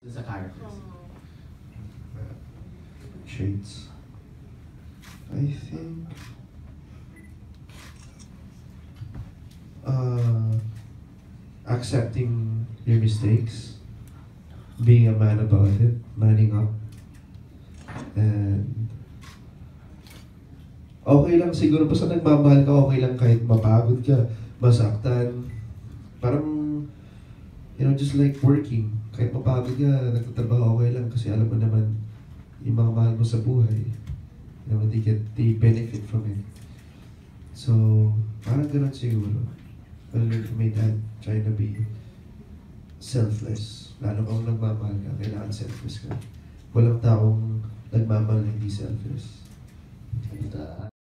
sa characters. Traits. I think accepting your mistakes, being a man about it, manning up, and okay lang siguro basta nagmamahal ka, okay lang kahit mapagod ka, masaktan, parang just like working, kahit mapagod ka, nagtatrabaho, okay lang kasi alam mo naman yung mga mahal mo sa buhay, they benefit from it. So, parang ganun siguro. Well, my dad trying to be selfless. Lalo kung nagmamahal ka, kailangan selfless ka. Walang taong nagmamahal na hindi selfless.